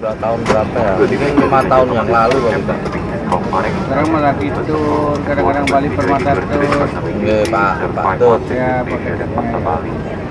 Udah tahun berapa ya? Mungkin 5 tahun yang lalu kali Pak. Sekarang malah gitu, kadang-kadang balik permata terus. Nggih Pak Tut. Ya pakai Bali.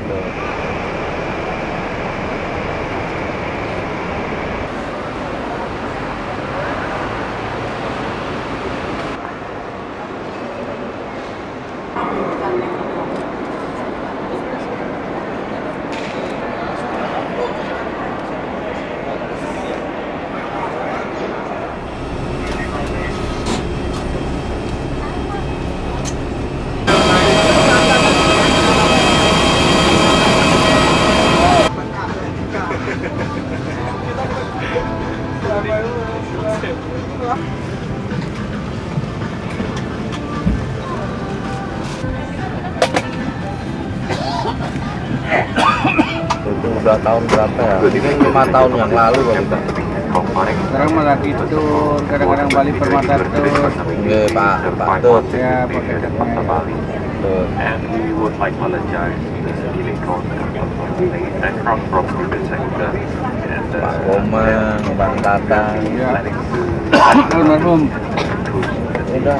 Itu udah tahun berapa ya? Mungkin 5 tahun yang lalu kali Pak. Sekarang malah gitu, kadang-kadang balik permata terus. Nggih Pak Tut. Ya pakai Bali. And we would like to apologize to the city council and from the sector and Pak Komeng, Bang Tatang. Ya. Almarhum. Udah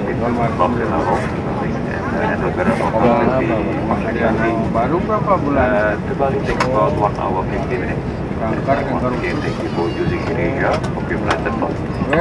Baru berapa bulan? to Bali takes about 1 hour 50 minutes. Berangkat kan baru. Okay, thank you for using Indonesia. Okay, London Bus.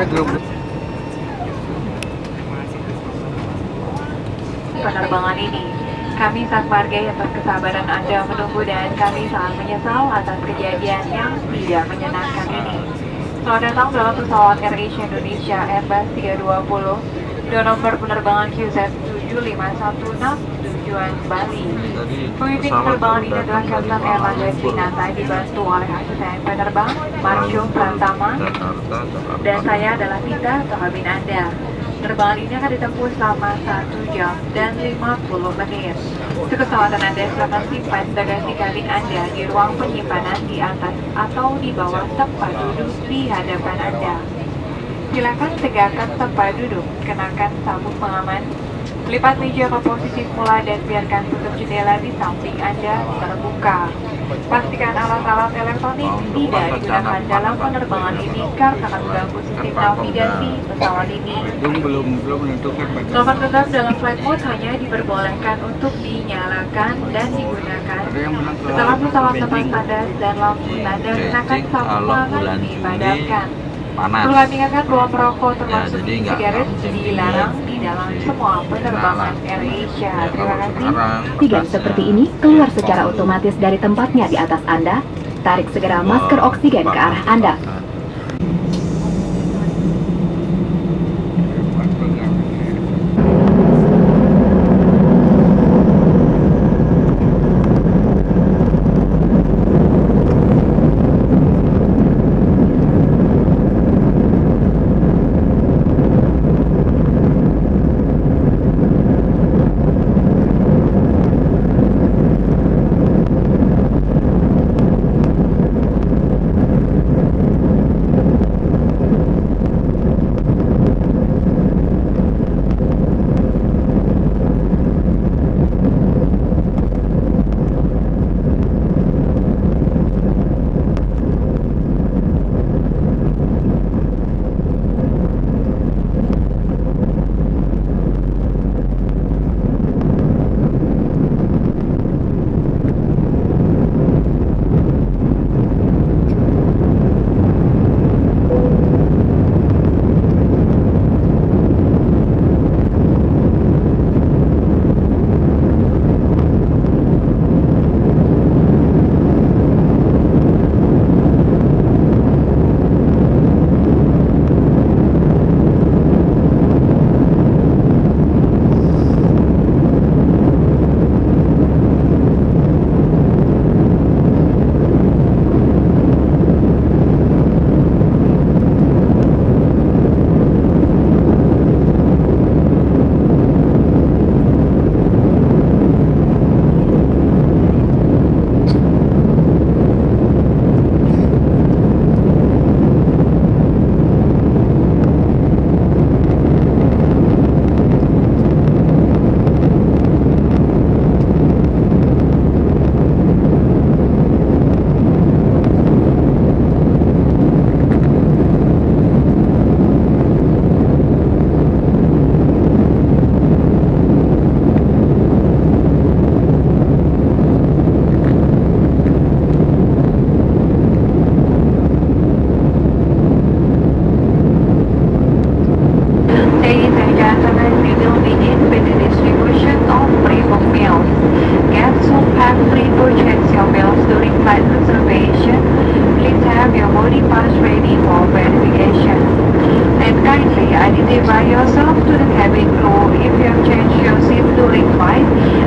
Penerbangan ini. Kami sangat menghargai atas kesabaran Anda menunggu dan kami sangat menyesal atas kejadian yang tidak menyenangkan ini. Selamat datang dalam pesawat AirAsia Indonesia Airbus 320 dengan nomor penerbangan QZ7516 tujuan Bali. Pemimpin penerbangan ini adalah Kapten Erlangga Winata dibantu oleh asisten penerbang Marsho Pratama dan saya adalah Tita, kabin Anda. Penerbangan ini akan ditempuh selama 1 jam dan 50 menit. Untuk keselamatan Anda, silakan simpan bagasi kabin Anda di ruang penyimpanan di atas atau di bawah tempat duduk di hadapan Anda. Silakan tegakkan tempat duduk, kenakan sabuk pengaman, lipat meja ke posisi semula dan biarkan tutup jendela di samping Anda terbuka. Pastikan alat-alat elektronik tidak digunakan dalam penerbangan ini karena akan mengganggu sistem navigasi pesawat ini. Belum menentukan. Nomor genggam dalam flight mode hanya diperbolehkan untuk dinyalakan dan digunakan setelah pesawat lepas landas dan lampu tanda kenakan sabuk pengaman dipadamkan. Perlu kami ingatkan bahwa merokok termasuk sigaret dilarang di dalam semua penerbangan AirAsia. Terima kasih. Tiga seperti ini keluar secara otomatis dari tempatnya di atas Anda. Tarik segera masker oksigen ke arah Anda.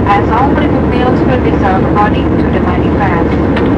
as all liquid meals will be served according to the manifest.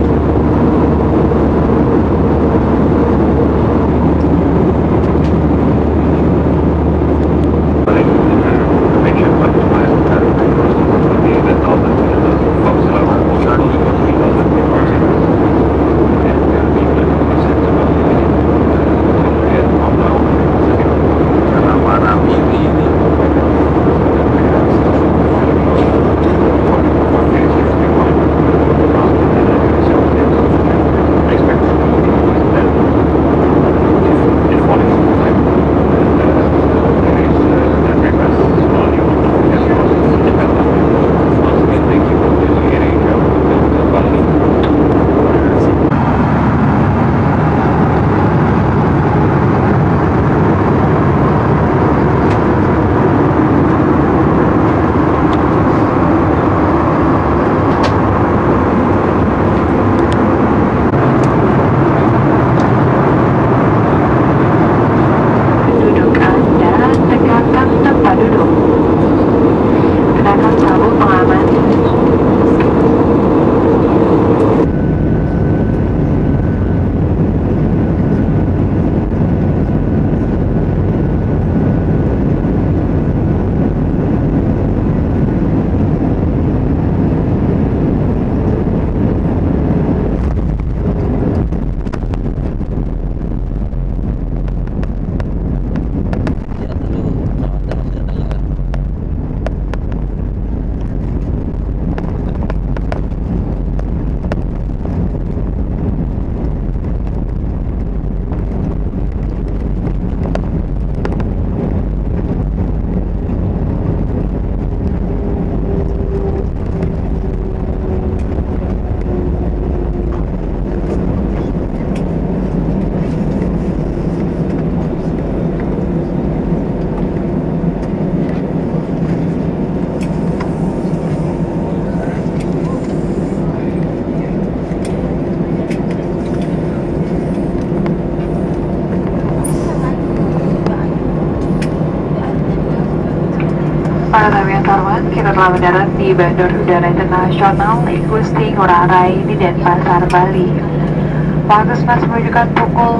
Para tamu yang terhormat, kita telah mendarat di Bandar Udara Internasional Igusti Ngurah Rai di Denpasar, Bali. Waktu semasa menunjukkan pukul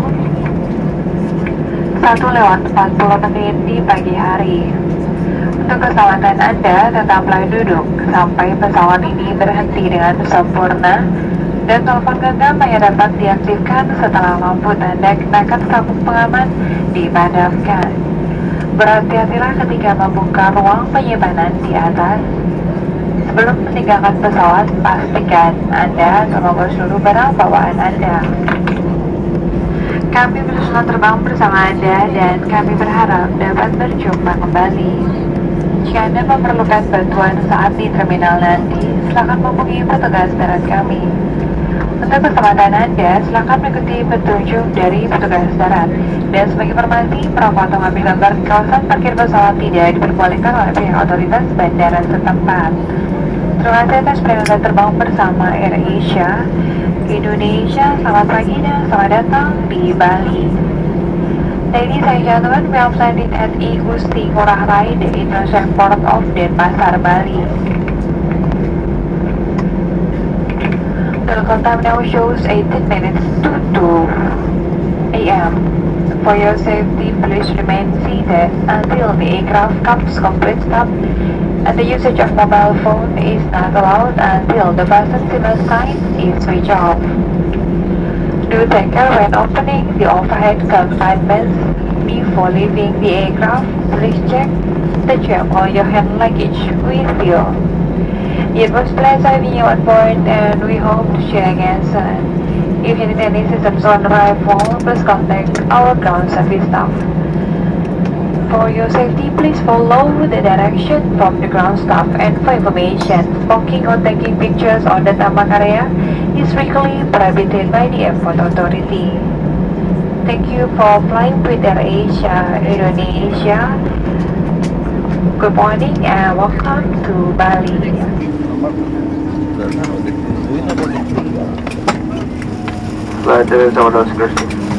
1:40 di pagi hari. Untuk keselamatan Anda, tetaplah duduk sampai pesawat ini berhenti dengan sempurna dan telepon genggam hanya dapat diaktifkan setelah lampu tanda kenakan sabuk pengaman dipadamkan. Berhati-hatilah ketika membuka ruang penyimpanan di atas. Sebelum meninggalkan pesawat, pastikan Anda mengoper seluruh barang bawaan Anda. Kami berselancar terbang bersama Anda dan kami berharap dapat berjumpa kembali. Jika Anda memerlukan bantuan saat di terminal nanti, silakan menghubungi petugas darat kami. Untuk keselamatan Anda, silakan mengikuti petunjuk dari petugas darat. Dan sebagai informasi, perokok atau mengambil gambar di kawasan parkir pesawat tidak diperbolehkan oleh pihak otoritas bandara setempat. Terima kasih atas perjalanan terbang bersama AirAsia Indonesia. Selamat pagi dan selamat datang di Bali. Ladies and gentlemen, we have landed at Igusti Ngurah Rai, the International Port of Denpasar, Bali. The local time now shows 18 minutes to 2 a.m. For your safety, please remain seated until the aircraft comes complete stop, and the usage of mobile phone is not allowed until the fasten seatbelt sign is switched off. Do take care when opening the overhead compartments. Before leaving the aircraft, please check that you have all your hand luggage with you. It was a pleasure having you on board, and we hope to share again soon. If you need any assistance on arrival, please contact our ground service staff. For your safety, please follow the direction from the ground staff, and for information, smoking or taking pictures on the tarmac area is strictly prohibited by the airport authority. Thank you for flying with AirAsia Indonesia. Good morning and welcome to Bali. Flight 706